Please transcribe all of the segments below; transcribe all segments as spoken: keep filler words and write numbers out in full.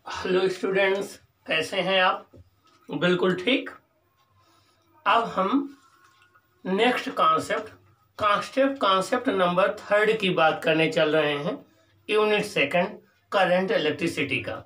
Hello students, कैसे हैं आप? बिल्कुल ठीक। अब हम next concept concept concept number third की बात करने चल रहे हैं, यूनिट सेकंड करंट इलेक्ट्रिसिटी का।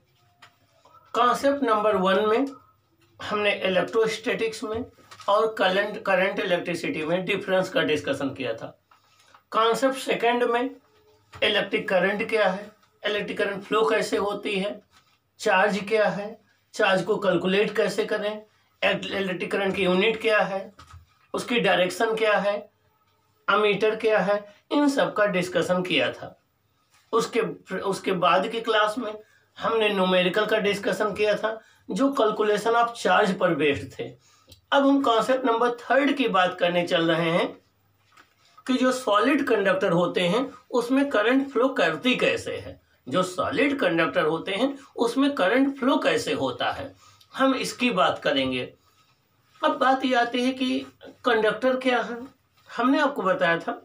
कॉन्सेप्ट नंबर वन में हमने इलेक्ट्रोस्टैटिक्स में और करंट करंट इलेक्ट्रिसिटी में डिफरेंस का डिस्कशन किया था। कॉन्सेप्ट सेकंड में इलेक्ट्रिक करंट क्या है, इलेक्ट्रिक करंट फ्लो कैसे होती है, चार्ज क्या है, चार्ज को कैलकुलेट कैसे करें, इलेक्ट्रिक करंट की यूनिट क्या है, उसकी डायरेक्शन क्या है, अमीटर क्या है, इन सब का डिस्कशन किया था। उसके उसके बाद की क्लास में हमने न्यूमेरिकल का डिस्कशन किया था, जो कैलकुलेशन ऑफ चार्ज पर बेस्ड थे। अब हम कॉन्सेप्ट नंबर थर्ड की बात करने चल रहे हैं कि जो सॉलिड कंडक्टर होते हैं उसमें करंट फ्लो करती कैसे है। जो सॉलिड कंडक्टर होते हैं उसमें करंट फ्लो कैसे होता है, हम इसकी बात करेंगे। अब बात ये आती है कि कंडक्टर क्या है। हमने आपको बताया था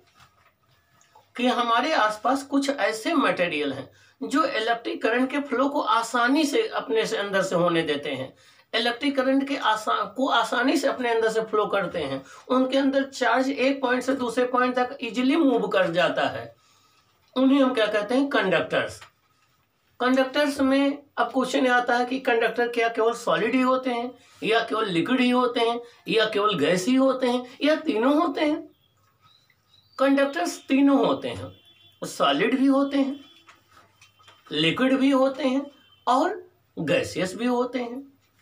कि हमारे आसपास कुछ ऐसे मटेरियल हैं जो इलेक्ट्रिक करंट के फ्लो को आसानी से अपने से अंदर से होने देते हैं, इलेक्ट्रिक करंट के आसान को आसानी से अपने अंदर से फ्लो करते हैं। उनके अंदर चार्ज एक पॉइंट से दूसरे पॉइंट तक इजीली मूव कर जाता है। उन्हें हम क्या कहते हैं, कंडक्टर्स। कंडक्टर्स में अब क्वेश्चन आता है कि कंडक्टर क्या केवल सॉलिड ही होते हैं, या केवल लिक्विड ही होते हैं, या केवल गैस ही होते हैं, या तीनों होते हैं। कंडक्टर्स तीनों होते हैं, सॉलिड भी होते हैं, लिक्विड भी होते हैं और गैसियस भी होते हैं।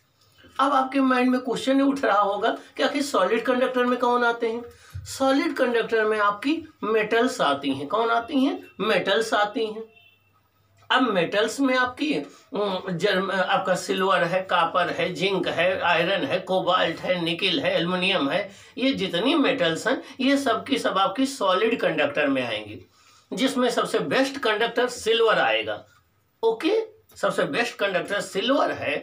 अब आपके माइंड में क्वेश्चन उठ रहा होगा कि आखिर सॉलिड कंडक्टर में कौन आते हैं। सॉलिड कंडक्टर में आपकी मेटल्स आती हैं। कौन आती हैं? मेटल्स आती हैं। अब मेटल्स में आपकी जर्म आपका सिल्वर है, कापर है, जिंक है, आयरन है, कोबाल्ट है, निकिल है, एल्युमिनियम है। ये जितनी मेटल्स हैं ये सब की सब आपकी सॉलिड कंडक्टर में आएंगी, जिसमें सबसे बेस्ट कंडक्टर सिल्वर आएगा। ओके, सबसे बेस्ट कंडक्टर सिल्वर है।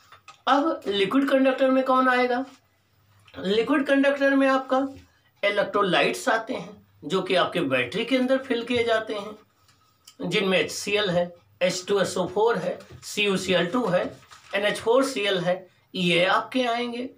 अब लिक्विड कंडक्टर में कौन आएगा? लिक्विड कंडक्टर में आपका इलेक्ट्रोलाइट्स आते हैं, जो कि आपके बैटरी के अंदर फिल किए जाते हैं, जिनमें एच सी एल है, H two S O four है, C U C L two है, N H four C L है, ये आपके आएंगे।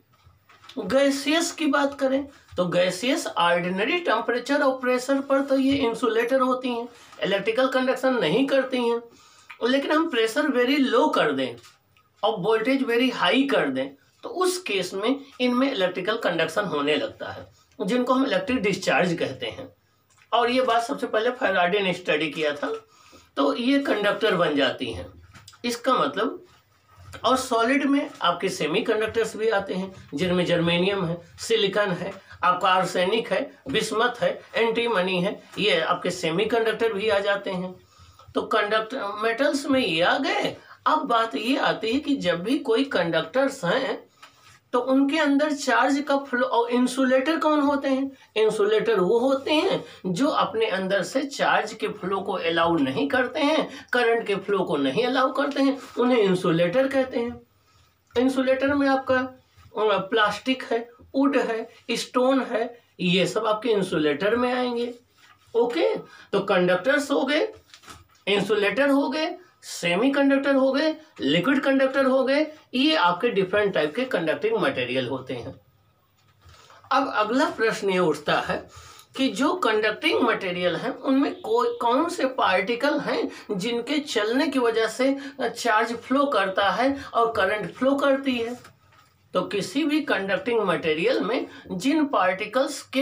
गैसियस की बात करें तो गैसियस ऑर्डिनरी टेम्परेचर और प्रेशर पर तो ये इंसुलेटर होती हैं, इलेक्ट्रिकल कंडक्शन नहीं करती हैं। लेकिन हम प्रेशर वेरी लो कर दें और वोल्टेज वेरी हाई कर दें तो उस केस में इनमें इलेक्ट्रिकल कंडक्शन होने लगता है, जिनको हम इलेक्ट्रिक डिस्चार्ज कहते हैं। और ये बात सबसे पहले फैराडे ने स्टडी किया था, तो ये कंडक्टर बन जाती हैं। इसका मतलब, और सॉलिड में आपके सेमी कंडक्टर्स भी आते हैं, जिनमें जर्मेनियम है, सिलिकॉन है, आपका आर्सेनिक है, बिस्मथ है, एंटीमनी है, ये आपके सेमी कंडक्टर भी आ जाते हैं। तो कंडक्टर मेटल्स में ये आ गए। अब बात ये आती है कि जब भी कोई कंडक्टर्स हैं तो उनके अंदर चार्ज का फ्लो, और इंसुलेटर कौन होते हैं? इंसुलेटर वो होते हैं जो अपने अंदर से चार्ज के फ्लो को अलाउ नहीं करते हैं, करंट के फ्लो को नहीं अलाउ करते हैं, उन्हें इंसुलेटर कहते हैं। इंसुलेटर में आपका प्लास्टिक है, वुड है, स्टोन है, ये सब आपके इंसुलेटर में आएंगे। ओके, तो कंडक्टर्स हो गए, इंसुलेटर हो गए, सेमी कंडक्टर हो गए, लिक्विड कंडक्टर हो गए, ये आपके डिफरेंट टाइप के कंडक्टिंग मटेरियल होते हैं। अब अगला प्रश्न ये उठता है कि जो कंडक्टिंग मटेरियल हैं उनमें कोई कौन से पार्टिकल हैं जिनके चलने की वजह से चार्ज फ्लो करता है और करंट फ्लो करती है। तो किसी भी कंडक्टिंग मटेरियल में जिन पार्टिकल्स के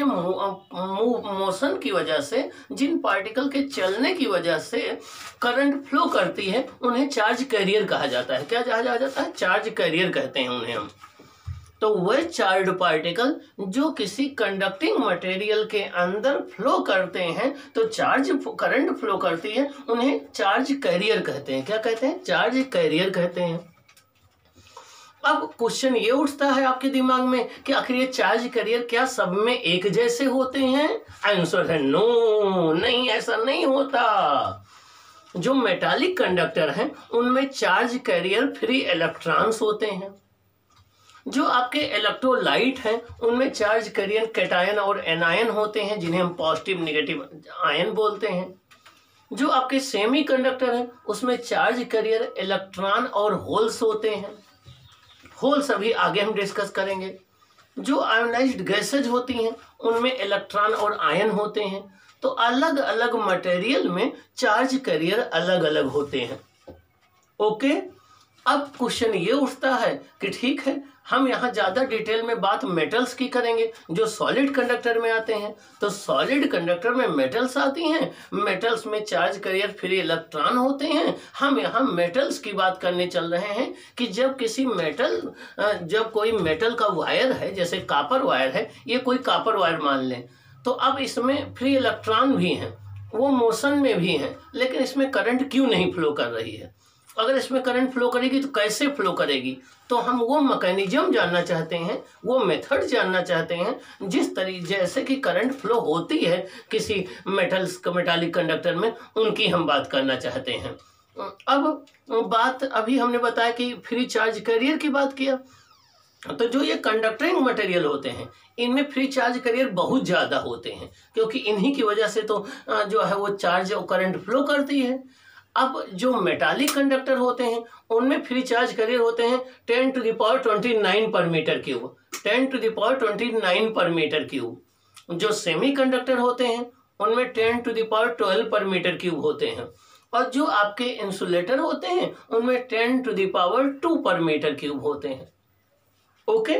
मोशन की वजह से, जिन पार्टिकल के चलने की वजह से करंट फ्लो करती है, उन्हें चार्ज कैरियर कहा जाता है। क्या कहा जाता है? चार्ज कैरियर कहते हैं उन्हें हम। तो वह चार्ज पार्टिकल जो किसी कंडक्टिंग मटेरियल के अंदर फ्लो करते हैं, तो चार्ज करंट फ्लो करती है, उन्हें चार्ज कैरियर कहते हैं। क्या कहते हैं? चार्ज कैरियर कहते हैं। अब क्वेश्चन ये उठता है आपके दिमाग में कि आखिर ये चार्ज कैरियर क्या सब में एक जैसे होते हैं? आंसर है नो, नहीं, ऐसा नहीं होता। जो मेटालिक कंडक्टर हैं उनमें चार्ज कैरियर फ्री इलेक्ट्रॉन्स होते हैं। जो आपके इलेक्ट्रोलाइट हैं उनमें चार्ज कैरियर कैटायन और एनायन होते हैं, जिन्हें हम पॉजिटिव नेगेटिव आयन बोलते हैं। जो आपके सेमीकंडक्टर है उसमें चार्ज कैरियर इलेक्ट्रॉन और होल्स होते हैं। होल्स अभी आगे हम डिस्कस करेंगे। जो आयोनाइज्ड गैसेज होती हैं उनमें इलेक्ट्रॉन और आयन होते हैं। तो अलग अलग मटेरियल में चार्ज कैरियर अलग अलग होते हैं। ओके, अब क्वेश्चन ये उठता है कि ठीक है, हम यहाँ ज़्यादा डिटेल में बात मेटल्स की करेंगे जो सॉलिड कंडक्टर में आते हैं। तो सॉलिड कंडक्टर में मेटल्स आती हैं, मेटल्स में चार्ज कैरियर फ्री इलेक्ट्रॉन होते हैं। हम यहाँ मेटल्स की बात करने चल रहे हैं कि जब किसी मेटल जब कोई मेटल का वायर है, जैसे कापर वायर है, ये कोई कापर वायर मान लें, तो अब इसमें फ्री इलेक्ट्रॉन भी हैं, वो मोशन में भी हैं, लेकिन इसमें करंट क्यों नहीं फ्लो कर रही है? अगर इसमें करंट फ्लो करेगी तो कैसे फ्लो करेगी? तो हम वो मैकेनिज्म जानना चाहते हैं, वो मेथड जानना चाहते हैं जिस तरीके जैसे कि करंट फ्लो होती है किसी मेटल्स मेटालिक कंडक्टर में, उनकी हम बात करना चाहते हैं। अब बात अभी हमने बताया कि फ्री चार्ज कैरियर की बात किया, तो जो ये कंडक्टिंग मटेरियल होते हैं इनमें फ्री चार्ज कैरियर बहुत ज़्यादा होते हैं, क्योंकि इन्हीं की वजह से तो जो है वो चार्ज और करंट फ्लो करती है। अब जो मेटालिक कंडक्टर होते हैं उनमें फ्री चार्ज कैरियर होते हैं ten to the power twenty nine per metre cube, ten to the power twenty nine per metre cube. जो सेमी कंडक्टर होते हैं उनमें ten to the power twelve per metre cube होते हैं, और जो आपके इंसुलेटर होते हैं उनमें ten to the power two per metre cube होते हैं। ओके,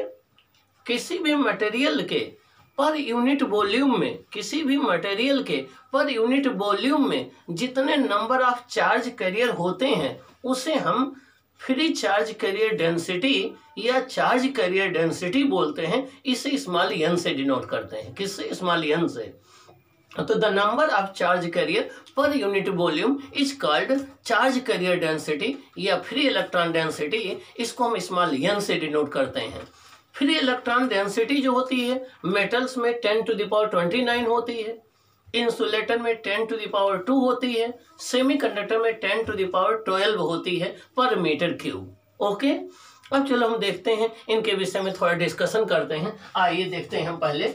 किसी भी मटेरियल के पर यूनिट वॉल्यूम में किसी भी मटेरियल के पर यूनिट वॉल्यूम में जितने नंबर ऑफ चार्ज कैरियर होते हैं उसे हम फ्री चार्ज कैरियर डेंसिटी या चार्ज कैरियर डेंसिटी बोलते हैं। इसे स्मॉल एन से डिनोट करते हैं। किससे? स्मॉल एन से। तो the number of charge carrier per unit volume is called charge carrier density या फ्री इलेक्ट्रॉन डेंसिटी। इसको हम स्मॉल एन से डिनोट करते हैं। फ्री इलेक्ट्रॉन डेंसिटी जो होती है मेटल्स में ten to the power twenty nine होती है, इंसुलेटर में ten to the power two होती है, सेमीकंडक्टर में ten to the power twelve होती है पर मीटर क्यूब। ओके, अब चलो हम देखते हैं इनके विषय में थोड़ा डिस्कशन करते हैं। आइए देखते हैं। हम पहले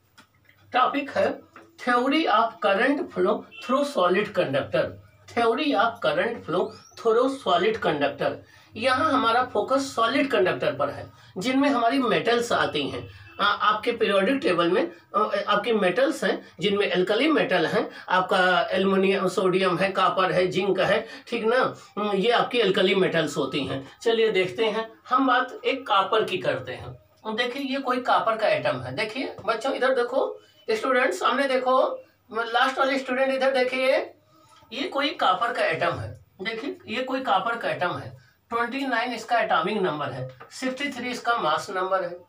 टॉपिक है theory of current flow through solid conductor. Theory of current flow through solid conductor. यहाँ हमारा फोकस सॉलिड कंडक्टर पर है जिनमें हमारी मेटल्स आती हैं। आ, आपके पीरियोडिक टेबल में आ, आपके मेटल्स हैं जिनमें एल्कली मेटल हैं, आपका एल्युमिनियम, सोडियम है, कॉपर है, जिंक है, ठीक ना, ये आपकी एल्कली मेटल्स होती हैं। चलिए देखते हैं। हम बात एक कॉपर की करते हैं। देखिए ये कोई कॉपर का एटम है। देखिए बच्चों इधर देखो, स्टूडेंट सामने देखो, लास्ट वाले स्टूडेंट इधर देखिए, ये कोई कॉपर का एटम है। देखिए ये कोई कॉपर का एटम है। ट्वेंटी नाइन इसका एटॉमिक नंबर है, सिक्सटी थ्री इसका मास नंबर है।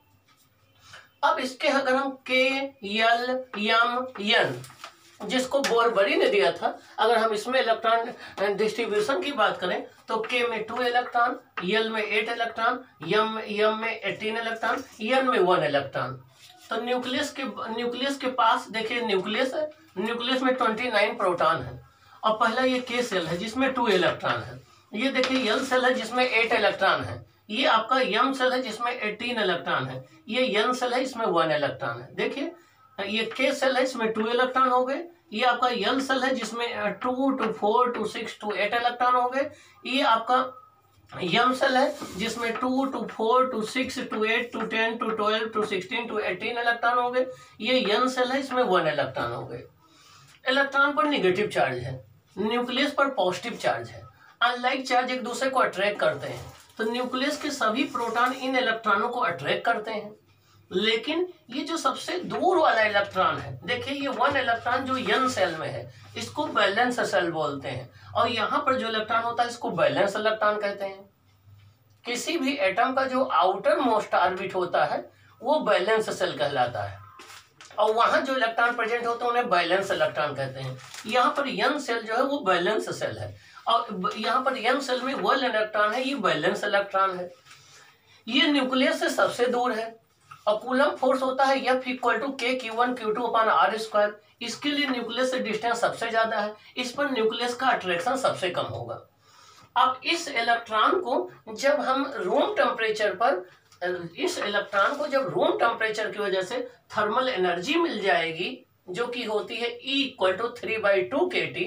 अब इसके अगर हम के एल एम एन, जिसको बोरबरी ने दिया था, अगर हम इसमें इलेक्ट्रॉन डिस्ट्रीब्यूशन की बात करें तो के में टू इलेक्ट्रॉन, एल में एट इलेक्ट्रॉन, एम एम में एटीन इलेक्ट्रॉन, एन में वन इलेक्ट्रॉन। तो न्यूक्लियस के न्यूक्लियस के पास देखिए न्यूक्लियस है, न्यूक्लियस में ट्वेंटी नाइन प्रोटॉन है, और पहला ये के सेल है जिसमें टू इलेक्ट्रॉन है। ये देखिए एल सेल है जिसमें एट इलेक्ट्रॉन है। ये आपका एम सेल है जिसमें एटीन इलेक्ट्रॉन है। ये एन सेल है इसमें वन इलेक्ट्रॉन है। देखिए ये के सेल है इसमें टू इलेक्ट्रॉन हो गए। ये आपका एल सेल है जिसमें two two four two six two eight electron हो गए। ये आपका एम सेल है जिसमें two two four two six two eight two ten two twelve two sixteen two eighteen electron हो गए। ये एन सेल है इसमें वन इलेक्ट्रॉन हो गए। इलेक्ट्रॉन पर निगेटिव चार्ज है, न्यूक्लियस पर पॉजिटिव चार्ज है। अनलाइक चार्ज एक दूसरे को अट्रैक्ट करते हैं, तो न्यूक्लियस के सभी प्रोटॉन इन इलेक्ट्रॉनों को अट्रैक्ट करते हैं। लेकिन ये जो सबसे दूर वाला इलेक्ट्रॉन है, देखिए ये वन इलेक्ट्रॉन जो एन सेल में है इसको वैलेंस सेल बोलते हैं, और यहाँ पर जो इलेक्ट्रॉन होता है इसको वैलेंस इलेक्ट्रॉन कहते हैं। किसी भी एटम का जो आउटर मोस्ट ऑर्बिट होता है वो वैलेंस सेल कहलाता है, और वहां जो इलेक्ट्रॉन प्रेजेंट होते हैं उन्हें वैलेंस इलेक्ट्रॉन कहते हैं। यहाँ पर एन सेल जो है वो वैलेंस सेल है, और यहाँ पर एन सेल में वन इलेक्ट्रॉन है, ये वैलेंस इलेक्ट्रॉन है। ये न्यूक्लियस से सबसे दूर है, और कूलम फोर्स होता है F equal to K Q one Q two upon R square. इसके लिए न्यूक्लियस से डिस्टेंस सबसे ज्यादा है, इस पर न्यूक्लियस का अट्रैक्शन सबसे कम होगा। अब इस इलेक्ट्रॉन को जब हम रूम टेम्परेचर पर इस इलेक्ट्रॉन को जब रूम टेम्परेचर की वजह से थर्मल एनर्जी मिल जाएगी जो कि होती है E equal to three by two K T,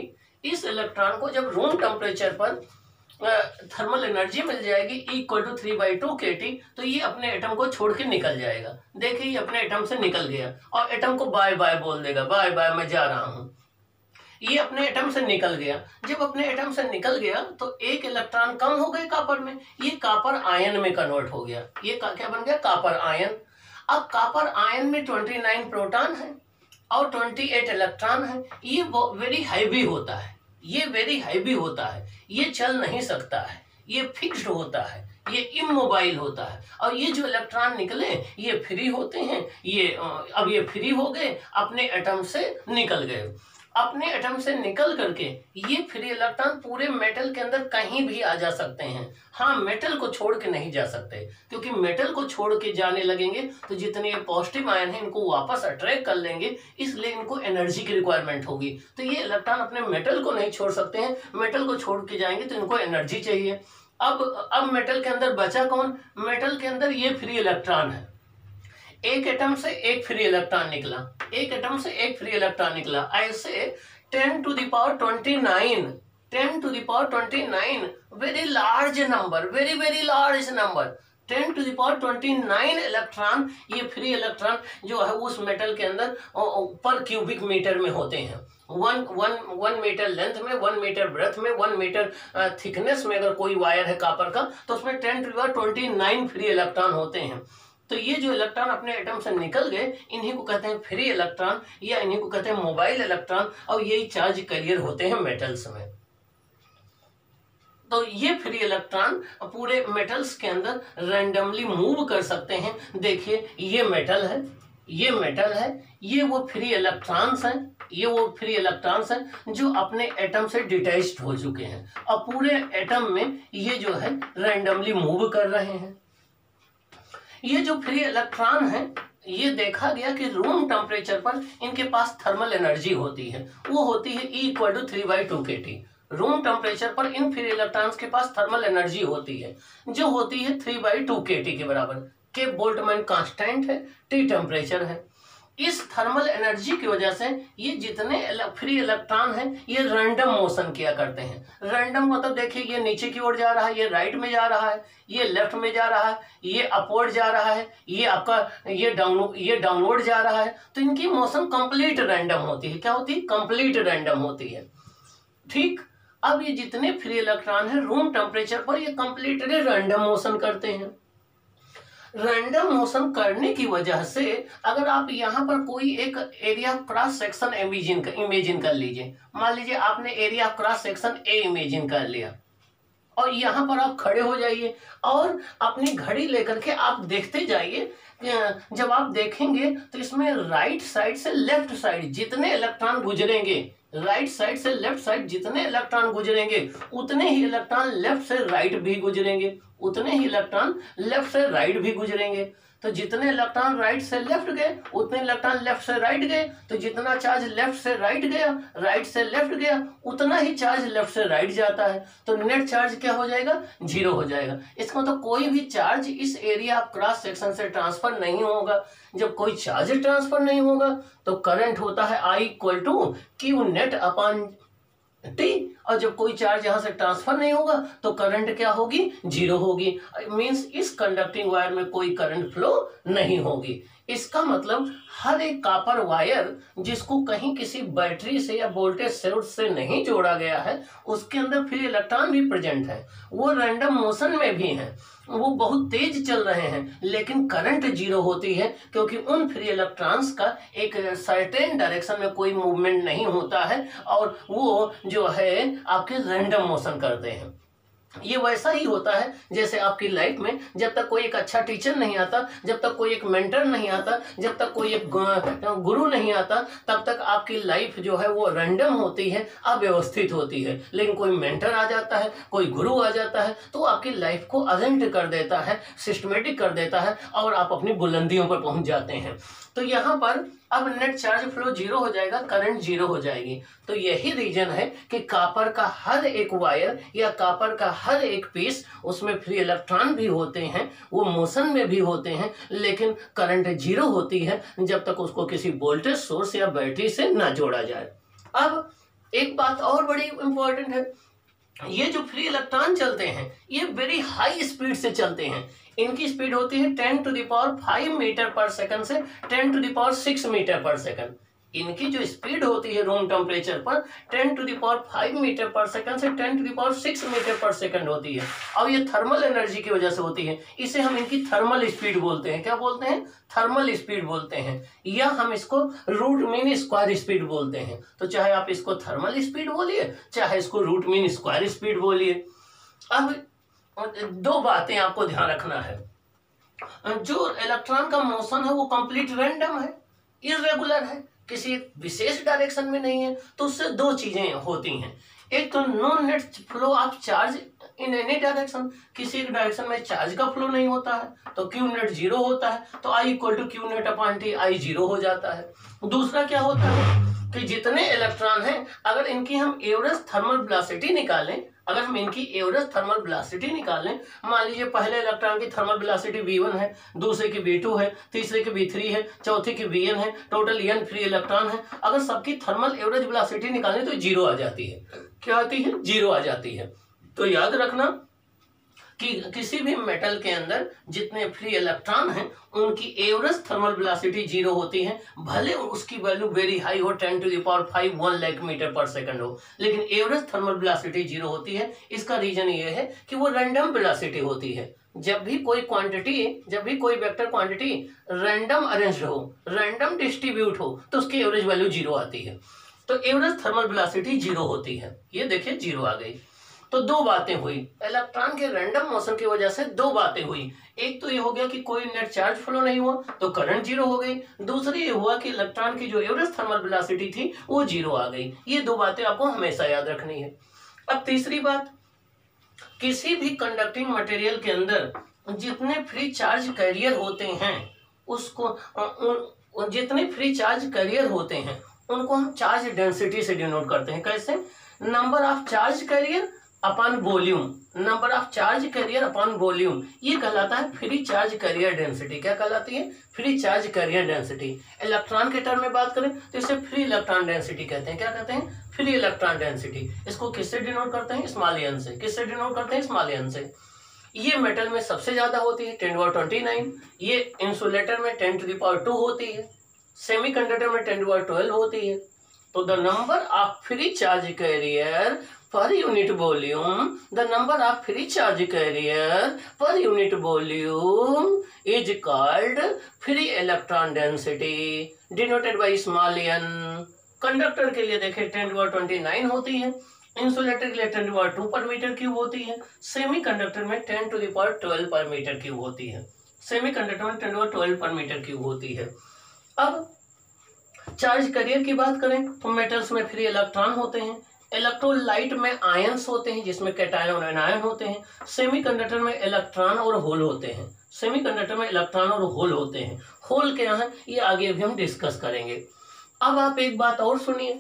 इस इलेक्ट्रॉन को जब रूम टेम्परेचर पर थर्मल एनर्जी मिल जाएगी equal to three by two K T, तो ये अपने एटम को छोड़ के निकल जाएगा। देखिए ये अपने एटम से निकल गया और एटम को बाय बाय बोल देगा, बाय बाय मैं जा रहा हूं। ये अपने एटम से निकल गया। जब अपने एटम से निकल गया तो एक इलेक्ट्रॉन कम हो गए कॉपर में, ये कॉपर आयन में कन्वर्ट हो गया। ये क्या बन गया? Copper ion. अब कॉपर आयन में उनतीस प्रोटॉन है और अट्ठाईस इलेक्ट्रॉन है। ये वेरी हैवी होता है, ये वेरी हैवी होता है, ये चल नहीं सकता है, ये फिक्स्ड होता है, ये इमोबाइल होता है। और ये जो इलेक्ट्रॉन निकले ये फ्री होते हैं। ये अब ये फ्री हो गए, अपने एटम से निकल गए। अपने एटम से निकल करके ये फ्री इलेक्ट्रॉन पूरे मेटल के अंदर कहीं भी आ जा सकते हैं। हाँ, मेटल को छोड़ के नहीं जा सकते, क्योंकि मेटल को छोड़ के जाने लगेंगे तो जितने पॉजिटिव आयन हैं इनको वापस अट्रैक्ट कर लेंगे, इसलिए इनको एनर्जी की रिक्वायरमेंट होगी। तो ये इलेक्ट्रॉन अपने मेटल को नहीं छोड़ सकते हैं, मेटल को छोड़ के जाएंगे तो इनको एनर्जी चाहिए। अब अब मेटल के अंदर बचा कौन? मेटल के अंदर ये फ्री इलेक्ट्रॉन है। एक एटम से एक फ्री इलेक्ट्रॉन निकला, एक एटम से एक फ्री इलेक्ट्रॉन निकला। ऐसे ten to the power twenty nine, ten to the power twenty nine, very large number, very very large number, ten to the power twenty nine electron, ये free electron जो है उस metal के अंदर पर cubic metre में होते हैं। One one one metre length में, वन मीटर ब्रेथ में, वन मीटर थिकनेस में अगर कोई वायर है कॉपर का तो उसमें ten to the power twenty nine free electron होते हैं। तो ये जो इलेक्ट्रॉन अपने एटम से निकल गए इन्हीं को कहते हैं फ्री इलेक्ट्रॉन या इन्हीं को कहते हैं मोबाइल इलेक्ट्रॉन, और यही चार्ज कैरियर होते हैं मेटल्स में। तो ये फ्री इलेक्ट्रॉन पूरे मेटल्स के अंदर रैंडमली मूव कर सकते हैं। देखिए ये मेटल है, ये मेटल है, ये वो फ्री इलेक्ट्रॉन्स हैं, ये वो फ्री इलेक्ट्रॉन्स हैं जो अपने एटम से डिटैच्ड हो चुके हैं और पूरे एटम में ये जो है रैंडमली मूव कर रहे हैं। ये जो फ्री इलेक्ट्रॉन है ये देखा गया कि रूम टेम्परेचर पर इनके पास थर्मल एनर्जी होती है, वो होती है E equal to three by two K T. Room temperature पर इन फ्री इलेक्ट्रॉन्स के पास थर्मल एनर्जी होती है जो होती है three by two K T के बराबर। के बोल्टजमैन कांस्टेंट है, टी टेम्परेचर है। इस थर्मल एनर्जी की वजह से ये जितने फ्री इलेक्ट्रॉन हैं ये रैंडम मोशन किया करते हैं। रैंडम मतलब देखिए ये नीचे की ओर जा रहा है, ये राइट में जा रहा है, ये लेफ्ट में जा रहा है, ये अपवर्ड जा रहा है, ये आपका ये डाउन ये डाउनवर्ड जा रहा है। तो इनकी मोशन कंप्लीट रैंडम होती है। क्या होती है? कंप्लीट रैंडम होती है। ठीक, अब ये जितने फ्री इलेक्ट्रॉन है रूम टेम्परेचर पर ये कंप्लीटली रैंडम मोशन करते हैं। रैंडम मोशन करने की वजह से अगर आप यहाँ पर कोई एक एरिया क्रॉस सेक्शन इमेजिन कर इमेजिन कर लीजिए, मान लीजिए आपने area cross section A imagine कर लिया और यहाँ पर आप खड़े हो जाइए और अपनी घड़ी लेकर के आप देखते जाइए। जब आप देखेंगे तो इसमें राइट साइड से लेफ्ट साइड जितने इलेक्ट्रॉन गुजरेंगे, राइट साइड से लेफ्ट साइड जितने इलेक्ट्रॉन गुजरेंगे उतने ही इलेक्ट्रॉन लेफ्ट से राइट भी गुजरेंगे, उतने ही इलेक्ट्रॉन लेफ्ट से राइट भी गुजरेंगे। तो जितने इलेक्ट्रॉन राइट से लेफ्ट गए उतने इलेक्ट्रॉन लेफ्ट से राइट गए, तो जितना चार्ज लेफ्ट से राइट गया, राइट से लेफ्ट गया, उतना ही चार्ज लेफ्ट से राइट जाता है। तो नेट चार्ज क्या हो जाएगा? जीरो हो जाएगा। इसका मतलब कोई भी चार्ज इस एरिया ऑफ क्रॉस सेक्शन से ट्रांसफर नहीं होगा। जब कोई चार्ज ट्रांसफर नहीं होगा तो करंट होता है I equal to Q net upon T, और जब कोई चार्ज यहां से ट्रांसफर नहीं होगा तो करंट क्या होगी? जीरो होगी। मींस इस कंडक्टिंग वायर में कोई करंट फ्लो नहीं होगी। इसका मतलब हर एक कॉपर वायर जिसको कहीं किसी बैटरी से या वोल्टेज सोर्स से नहीं जोड़ा गया है उसके अंदर फ्री इलेक्ट्रॉन भी प्रेजेंट है, वो रैंडम मोशन में भी हैं, वो बहुत तेज चल रहे हैं, लेकिन करंट जीरो होती है क्योंकि उन फ्री इलेक्ट्रॉन्स का एक सर्टेन डायरेक्शन में कोई मूवमेंट नहीं होता है और वो जो है आपके रैंडम मोशन करते हैं। ये वैसा ही होता है जैसे आपकी लाइफ में जब तक कोई एक अच्छा टीचर नहीं आता, जब तक कोई एक मेंटर नहीं आता, जब तक कोई एक गुरु नहीं आता, तब तक आपकी लाइफ जो है वो रैंडम होती है, अव्यवस्थित होती है। लेकिन कोई मेंटर आ जाता है, कोई गुरु आ जाता है तो आपकी लाइफ को अरेंज कर देता है, सिस्टमेटिक कर देता है और आप अपनी बुलंदियों पर पहुंच जाते हैं। तो यहाँ पर अब नेट चार्ज फ्लो जीरो हो जाएगा, करंट जीरो हो जाएगी। तो यही रीजन है कि कॉपर का हर एक वायर या कॉपर का हर एक पीस उसमें फ्री इलेक्ट्रॉन भी होते हैं, वो मोशन में भी होते हैं, लेकिन करंट जीरो होती है जब तक उसको किसी वोल्टेज सोर्स या बैटरी से ना जोड़ा जाए। अब एक बात और बड़ी इंपॉर्टेंट है, ये जो फ्री इलेक्ट्रॉन चलते हैं ये वेरी हाई स्पीड से चलते हैं। इनकी स्पीड होती है ten to the power five metre per second से ten to the power six metre per second. इनकी जो स्पीड होती है रूम टेम्परेचर पर ten to the power five metre per second से ten to the power six metre per second होती है। और ये थर्मल एनर्जी की वजह से होती है। इसे हम इनकी थर्मल स्पीड बोलते हैं। क्या बोलते हैं? थर्मल स्पीड बोलते हैं, या हम इसको रूट मीन स्क्वायर स्पीड बोलते हैं। तो चाहे आप इसको थर्मल स्पीड बोलिए, चाहे इसको रूट मीन स्क्वायर स्पीड बोलिए। अब दो बातें आपको ध्यान रखना है। जो इलेक्ट्रॉन का मोशन है वो कंप्लीट रैंडम है, इर्रेगुलर है, किसी विशेष डायरेक्शन में नहीं है। तो उससे दो चीजें होती हैं। एक तो no net flow of charge in any direction, किसी एक डायरेक्शन में चार्ज का फ्लो नहीं होता है तो क्यू नेट जीरो होता है, तो I equal to Q net upon T, I zero हो जाता है। दूसरा क्या होता है कि जितने इलेक्ट्रॉन हैं अगर इनकी हम एवरेज थर्मल वेलोसिटी निकालें, अगर हम इनकी एवरेज थर्मल वेलोसिटी निकालें, मान लीजिए पहले इलेक्ट्रॉन की थर्मल वेलोसिटी वी वन है, दूसरे की वी टू है, तीसरे की वी थ्री है, चौथे की वी एन है, टोटल एन फ्री इलेक्ट्रॉन है। अगर सबकी थर्मल एवरेज वेलोसिटी निकालें तो जीरो आ जाती है। क्या आती है? जीरो आ जाती है। तो याद रखना कि किसी भी मेटल के अंदर जितने फ्री इलेक्ट्रॉन हैं उनकी एवरेज थर्मल वेलोसिटी जीरो होती है, भले उसकी वैल्यू वेरी हाई हो, ten to the power five one lakh metre per second हो, लेकिन एवरेज थर्मल वेलोसिटी जीरो होती है। इसका रीजन ये है कि वो रैंडम वेलोसिटी होती है। जब भी कोई क्वांटिटी, जब भी कोई वेक्टर क्वांटिटी रैंडम अरेंज हो, रैंडम डिस्ट्रीब्यूट हो, तो उसकी एवरेज वैल्यू जीरो आती है। तो एवरेज थर्मल वेलोसिटी जीरो होती है। ये देखिए जीरो आ गई। तो दो बातें हुई, इलेक्ट्रॉन के रैंडम मोशन की वजह से दो बातें हुई। एक तो ये हो गया कि कोई नेट चार्ज फ्लो नहीं हुआ तो करंट जीरो हो गई। दूसरी ये हुआ कि इलेक्ट्रॉन की जो एवरेज थर्मल वेलोसिटी थी वो जीरो आ गई। ये दो बातें आपको हमेशा याद रखनी है। अब तीसरी बात, किसी भी कंडक्टिंग मटेरियल के अंदर जितने फ्री चार्ज कैरियर होते हैं उसको, जितने फ्री चार्ज कैरियर होते हैं उनको हम चार्ज डेंसिटी से डिनोट करते हैं। कैसे? Number of charge carrier upon volume, number of charge carrier upon volume, ये कहलाता है फ्री चार्ज कैरियर डेंसिटी। क्या कहलाती है? Free charge carrier density. Electron के टर्म में बात करें तो इसे फ्री इलेक्ट्रॉन डेंसिटी कहते हैं। क्या कहते हैं? Free electron density. इसको किससे डिनोट करते हैं? स्मॉल एन से। किससे डिनोट करते हैं? स्मॉल एन से। ये मेटल में सबसे ज्यादा होती है, ten to power twenty nine. ये इंसुलेटर में ten to the power two होती है, सेमीकंडक्टर में टेन टू पावर ट्वेल्व होती है। तो the number of free charge carrier per unit volume, the number of free charge carrier per unit volume is called free electron density, denoted by small n. Conductor के लिए देखें ten to power twenty nine होती है, insulator के लिए ten to power two per metre cube होती है, semiconductor में ten to the power twelve per metre cube होती है। सेमी कंडक्टर में ten to power twelve per metre cube होती है। अब चार्ज कैरियर की बात करें तो मेटल्स में फ्री इलेक्ट्रॉन होते हैं, इलेक्ट्रोलाइट में आयंस होते हैं जिसमें कैटायन और एनायन होते हैं, सेमीकंडक्टर में इलेक्ट्रॉन और होल होते हैं, सेमीकंडक्टर में इलेक्ट्रॉन और होल होते हैं। होल क्या है ये आगे भी हम डिस्कस करेंगे। अब आप एक बात और सुनिए,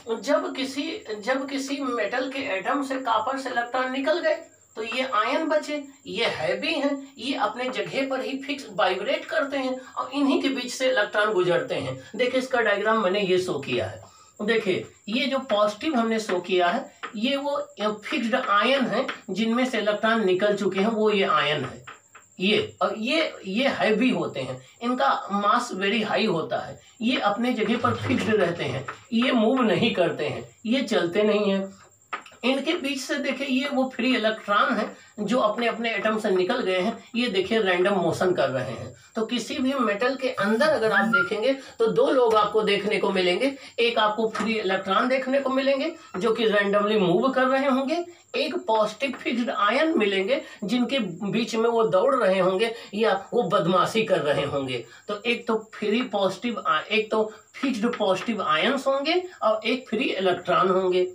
जब किसी जब किसी मेटल के एटम से कॉपर से इलेक्ट्रॉन निकल गए तो ये आयन बचे, ये हैवी हैं, ये अपने जगह पर ही फिक्स वाइब्रेट करते हैं और इन्हीं के बीच से इलेक्ट्रॉन गुजरते हैं। देखिए इसका डायग्राम मैंने ये शो किया है। देखिए ये जो पॉजिटिव हमने शो किया है ये वो फिक्स्ड आयन है जिनमें से इलेक्ट्रॉन निकल चुके हैं, वो ये आयन है। ये और ये ये हैवी होते हैं, इनका मास वेरी हाई होता है, ये अपने जगह पर फिक्स्ड रहते हैं, ये मूव नहीं करते हैं, ये चलते नहीं हैं। इनके बीच से देखिए ये वो फ्री इलेक्ट्रॉन है जो अपने अपने एटम से निकल गए हैं, ये देखिए रैंडम मोशन कर रहे हैं। तो किसी भी मेटल के अंदर अगर आप देखेंगे तो दो लोग आपको देखने को मिलेंगे, एक आपको फ्री इलेक्ट्रॉन देखने को मिलेंगे जो कि रैंडमली मूव कर रहे होंगे, एक पॉजिटिव फिक्स्ड आयन मिलेंगे जिनके बीच में वो दौड़ रहे होंगे या वो बदमाशी कर रहे होंगे। तो एक तो फ्री पॉजिटिव, एक तो फिक्स्ड पॉजिटिव आयंस होंगे और एक फ्री इलेक्ट्रॉन होंगे।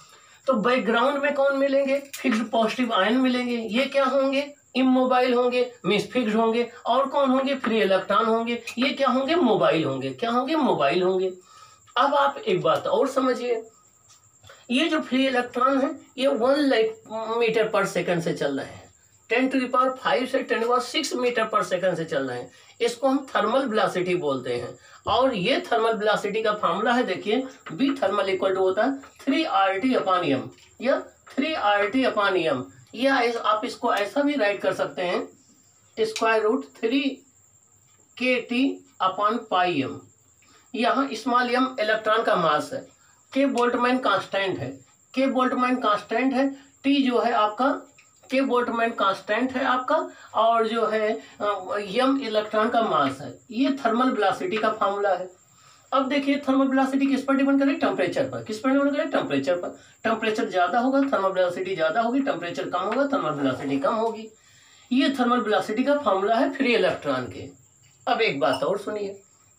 तो बैकग्राउंड में कौन मिलेंगे? फिक्स्ड पॉजिटिव आयन मिलेंगे, ये क्या होंगे? इमोबाइल होंगे, मींस फिक्स्ड होंगे। और कौन होंगे? फ्री इलेक्ट्रॉन होंगे, ये क्या होंगे? मोबाइल होंगे। क्या होंगे? मोबाइल होंगे। अब आप एक बात और समझिए, ये जो फ्री इलेक्ट्रॉन है ये one light metre per second से चल रहे हैं, ten to the power five से ten to the power six metre per second से चल रहे हैं, इसको हम थर्मल वेलोसिटी बोलते हैं। और ये थर्मल वेलोसिटी का फॉर्मूला है, देखिए बी थर्मल इक्वल टू होता है three R T upon M, या three R T upon M, या आप इसको ऐसा भी राइट कर सकते हैं square root three K T upon pi M. यहाँ स्मॉल एम इलेक्ट्रॉन का मास है, के बोल्टमैन कांस्टेंट है, के बोल्टमैन कांस्टेंट है, टी जो है आपका के बोल्टमैन कांस्टेंट है आपका, और जो है यम इलेक्ट्रॉन का मास है। ये थर्मल वेलोसिटी का फार्मूला है। अब देखिए थर्मल वेलोसिटी किस पर डिपेंड करे, टेम्परेचर पर। किस पर डिपेंड करे, टेम्परेचर पर। टेम्परेचर ज्यादा होगा थर्मल वेलोसिटी ज्यादा होगी, टेम्परेचर कम होगा थर्मल वेलोसिटी कम होगी। ये थर्मल वेलोसिटी का फार्मूला है फ्री इलेक्ट्रॉन के। अब एक बात और सुनिए,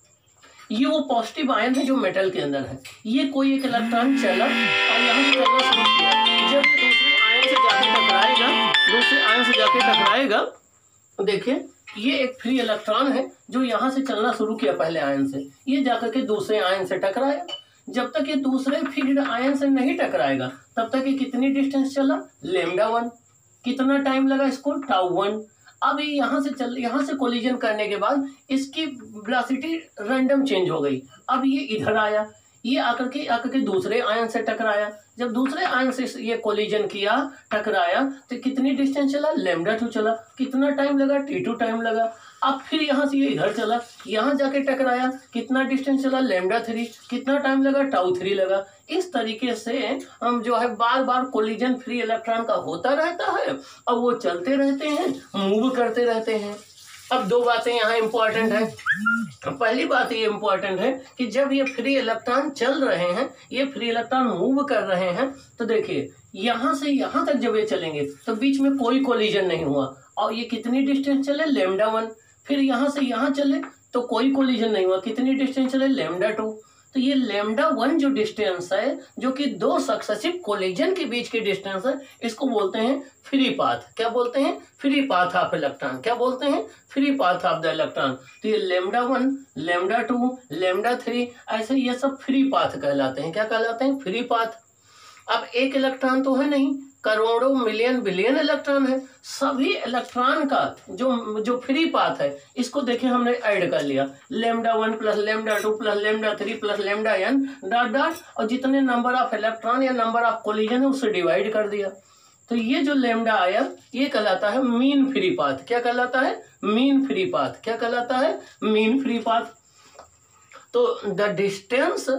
ये वो पॉजिटिव आयन है जो मेटल के अंदर है। ये कोई एक इलेक्ट्रॉन चला और यहाँ से चलना शुरू किया, जब ये दूसरे आयन से जाके टकराएगा, दूसरे आयन से जाके टकराएगा, देखिए ये एक फ्री इलेक्ट्रॉन है जो यहाँ से चलना शुरू किया पहले आयन से, ये जाकर के दूसरे आयन से टकराया। जब तक ये दूसरे फ्री आयन से नहीं टकराएगा तब तक ये कितनी डिस्टेंस चला, लेमडा वन। कितना टाइम लगा इसको, टाउ वन। अब ये यहाँ से चल यहाँ से कोलिजन करने के बाद इसकी वेलोसिटी रैंडम चेंज हो गई। अब ये इधर आया, ये आकर के आकर के दूसरे आयन से टकराया। जब दूसरे आयन से ये कोलिजन किया, टकराया, तो कितनी डिस्टेंस चला, लेमडा टू चला। कितना टाइम लगा, टी टू टाइम लगा। अब फिर यहाँ से ये इधर चला, यहाँ जाके टकराया, कितना डिस्टेंस चला, लेमडा थ्री। कितना टाइम लगा, टाउ थ्री लगा। इस तरीके से हम जो है बार बार कोलिजन फ्री इलेक्ट्रॉन का होता रहता है और वो चलते रहते हैं, मूव करते रहते हैं। अब दो बातें यहाँ इंपॉर्टेंट है। पहली बात ये इंपॉर्टेंट है कि जब ये फ्री इलेक्ट्रॉन चल रहे हैं, ये फ्री इलेक्ट्रॉन मूव कर रहे हैं, तो देखिए यहाँ से यहाँ तक जब ये चलेंगे तो बीच में कोई कोलिजन नहीं हुआ, और ये कितनी डिस्टेंस चले, लेमडा वन। फिर यहाँ से यहाँ चले तो कोई कोलिजन नहीं हुआ, कितनी डिस्टेंस चले, लेमडा टू। तो ये लेमडा वन जो डिस्टेंस है, जो कि दो सक्सेसिव कोलिजन के बीच की डिस्टेंस है, इसको बोलते हैं फ्री पाथ। क्या बोलते हैं, फ्री पाथ ऑफ इलेक्ट्रॉन। क्या बोलते हैं, free path of the electron. तो ये lambda one, lambda two, lambda three, ऐसे ये सब फ्री पाथ कहलाते हैं। क्या कहलाते हैं, फ्री पाथ। अब एक इलेक्ट्रॉन तो है नहीं, करोड़ों मिलियन बिलियन इलेक्ट्रॉन है। सभी इलेक्ट्रॉन का जो जो फ्री पाथ है, इसको देखिए हमने ऐड कर लिया, lambda one plus lambda two plus lambda three plus lambda N dot dot, और जितने नंबर ऑफ इलेक्ट्रॉन या नंबर ऑफ कोलिजन है उससे डिवाइड कर दिया। तो ये जो लेमडा आया ये कहलाता है मीन फ्री पाथ। क्या कहलाता है, मीन फ्री पाथ। क्या कहलाता है, मीन फ्री पाथ। तो the distance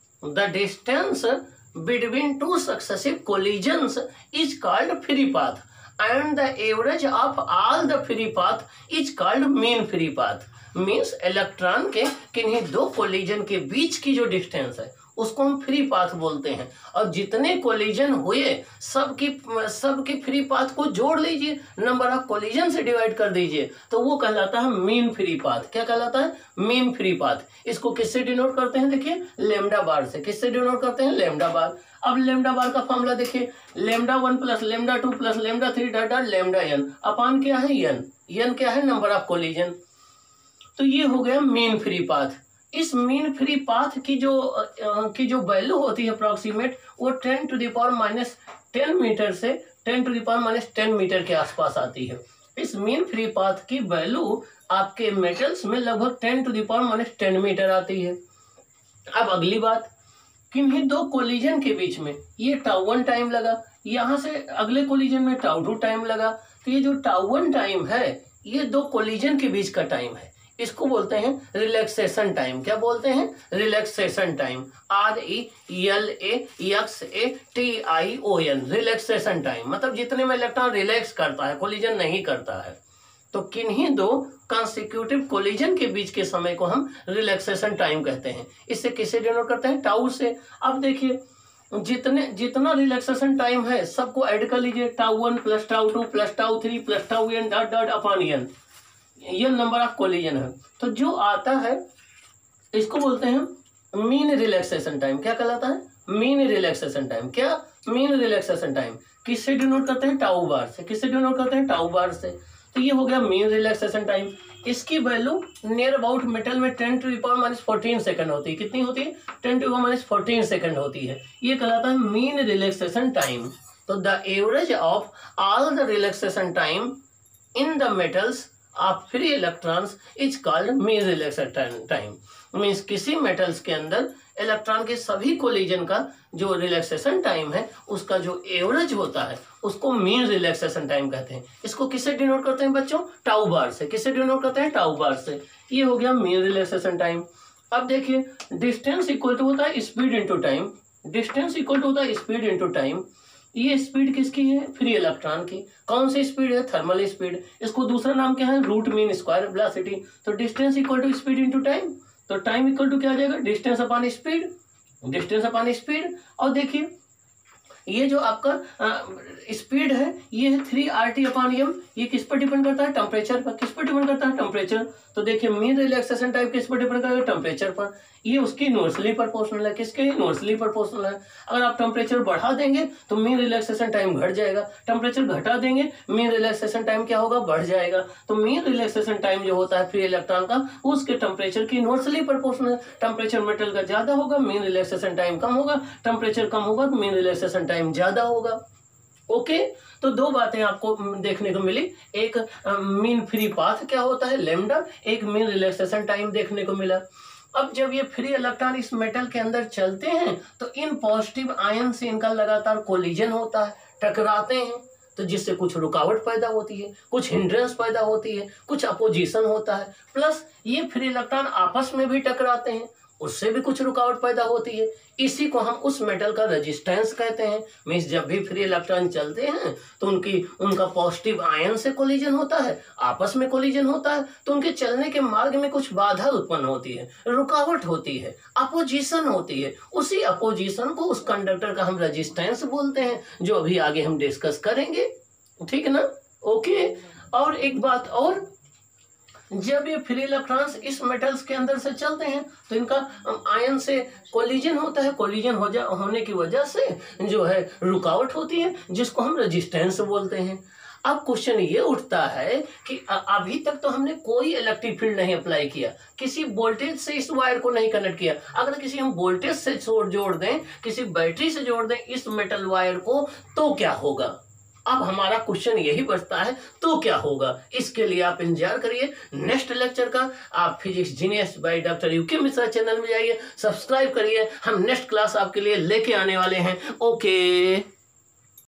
the distance between two successive collisions is called free path, and the average of all the free path is called mean free path. Means electron के किन्हीं दो collision के बीच की जो distance है उसको हम फ्री पाथ बोलते हैं, और जितने कोलिजन हुए सबकी सबके फ्री पाथ को जोड़ लीजिए, नंबर ऑफ कोलिजन से डिवाइड कर दीजिए, तो वो कहलाता है मीन फ्री पाथ। क्या कहलाता है, मीन फ्री पाथ। इसको किससे डिनोट करते हैं, देखिए लेमडा बार से। किससे डिनोट करते हैं, लेमडा बार। अब लेमडा बार का फॉर्मूला देखिए, lambda one plus lambda two plus lambda three dot dot lambda N upon क्या है, एन। एन क्या है, नंबर ऑफ कोलिजन। तो ये हो गया मीन फ्री पाथ। इस मीन फ्री पाथ की जो की जो वैल्यू होती है अप्रॉक्सीमेट, वो ten to the power minus ten metre से ten to the power minus ten metre के आसपास आती है। इस मीन फ्री पाथ की वैल्यू आपके मेटल्स में लगभग ten to the power minus ten metre आती है। अब अगली बात, किन्हीं दो कोलिजन के बीच में ये टाउ वन टाइम लगा, यहाँ से अगले कोलिजन में टाउ टू टाइम लगा। तो ये जो टाउ वन टाइम है ये दो कोलिजन के बीच का टाइम है, इसको बोलते हैं रिलैक्सेशन टाइम। क्या बोलते हैं, relaxation time. R E L A X A T I O N, relaxation time. मतलब जितने में इलेक्ट्रॉन रिलैक्स करता है, कोलिजन नहीं करता है। तो किन्हीं दो कॉन्सिक्यूटिव कोलिजन के बीच के समय को हम रिलैक्सेशन टाइम कहते हैं। इससे किससे डिनोट करते हैं, टाउ से। अब देखिए जितने जितना रिलैक्सेशन टाइम है सबको ऐड कर लीजिए, tau one plus tau two plus tau three plus tau N dot dot upon N, ये नंबर ऑफ कोलिजन है। तो जो आता है इसको बोलते हैं मीन रिलैक्सेशन टाइम। क्या कहलाता है, मीन रिलैक्सेशन टाइम। क्या, मीन रिलैक्सेशन टाइम। किससे डिनोट करते हैं, टाउ बार से। किससे डिनोट करते हैं, टाउ बार से। तो ये हो गया मीन रिलैक्सेशन टाइम। इसकी वैल्यू नियर अबाउट मेटल में ten to the power minus fourteen second होती है। कितनी होती है, ten to the power minus fourteen second होती है। ये कहलाता है मीन रिलैक्सेशन टाइम। तो the average of all the relaxation time in the metals of free electrons is called mean relaxation time. Means किसी मेटल्स के अंदर इलेक्ट्रॉन के सभी कोलिजन का जो रिलैक्सेशन टाइम है उसका जो एवरेज होता है उसको मीन रिलैक्सेशन टाइम कहते हैं। इसको किससे डिनोट करते हैं बच्चों? टाउ बार से। किससे डिनोट करते हैं? टाउ बार से। ये हो गया मीन रिलैक्सेशन टाइम। अब देखिए डिस्टेंस इक्वल टू होता है speed into time. Distance equal to होता है स्पीड इंटू टाइम। ये स्पीड किसकी है? फ्री इलेक्ट्रॉन की। कौन सी स्पीड है? Thermal speed. इसको दूसरा नाम क्या है? Root mean square velocity. तो distance equal to speed into time, तो टाइम इक्वल टू क्या आ जाएगा? Distance upon speed. Distance upon speed. और देखिए ये जो आपका स्पीड है ये है three R T upon M. ये किस पर डिपेंड करता है? टेम्परेचर पर। किस पर डिपेंड करता है? टेम्परेचर। तो देखिए मीन रिलैक्सेशन टाइम किस पर डिपेंड करेगा? टेम्परेचर पर। ये उसकी इनवर्सली प्रोपोर्शनल है। किसके? इनवर्सली प्रोपोर्शनल है। अगर आप टेम्परेचर बढ़ा देंगे तो मीन रिलैक्सेशन टाइम घट जाएगा, टेम्परेचर घटा देंगे मीन रिलैक्सेशन टाइम क्या होगा? बढ़ जाएगा। तो मीन रिलैक्सेशन टाइम जो होता है फ्री इलेक्ट्रॉन का उसके टेम्परेचर की इनवर्सली प्रोपोर्शनल है। टेम्परेचर मेटल का ज्यादा होगा, मीन रिलैक्सेशन टाइम कम होगा। टेम्परेचर कम होगा तो मीन रिलैक्सेशन टाइम ज्यादा होगा। Okay okay? तो दो बातें आपको देखने को मिली। एक मीन फ्री पाथ क्या होता है लैम्डा, एक मीन रिलैक्सेशन टाइम देखने को मिला। अब जब ये फ्री इलेक्ट्रॉन इस मेटल के अंदर चलते हैं तो इन पॉजिटिव आयन से इनका लगातार कोलिजन होता है, टकराते हैं, तो जिससे कुछ रुकावट पैदा होती है, कुछ हिंड्रेंस पैदा होती है, कुछ अपोजिशन होता है। प्लस ये फ्री इलेक्ट्रॉन आपस में भी टकराते हैं, उससे भी कुछ रुकावट पैदा होती है। इसी को हम उस मेटल का रेजिस्टेंस कहते हैं। मीन्स जब भी फ्री इलेक्ट्रॉन चलते हैं तो उनकी उनका पॉजिटिव आयन से कोलिजन होता है, आपस में कोलिजन होता है, तो उनके चलने के मार्ग में कुछ बाधा उत्पन्न होती है, रुकावट होती है, अपोजिशन होती है। उसी अपोजिशन को उस कंडक्टर का हम रेजिस्टेंस बोलते हैं, जो अभी आगे हम डिस्कस करेंगे। ठीक है ना? ओके। और एक बात और, जब ये फ्री इलेक्ट्रॉन्स इस मेटल्स के अंदर से चलते हैं तो इनका आयन से कोलिजन होता है। कोलिजन हो जा होने की वजह से जो है रुकावट होती है, जिसको हम रेजिस्टेंस बोलते हैं। अब क्वेश्चन ये उठता है कि अभी तक तो हमने कोई इलेक्ट्रिक फील्ड नहीं अप्लाई किया, किसी वोल्टेज से इस वायर को नहीं कनेक्ट किया। अगर किसी हम वोल्टेज से जोड़ दें, किसी बैटरी से जोड़ दें इस मेटल वायर को, तो क्या होगा? अब हमारा क्वेश्चन यही बचता है, तो क्या होगा? इसके लिए आप इंतजार करिए नेक्स्ट लेक्चर का। आप physics genius by doctor U K Mishra channel में जाइए, सब्सक्राइब करिए। हम नेक्स्ट क्लास आपके लिए लेके आने वाले हैं। ओके।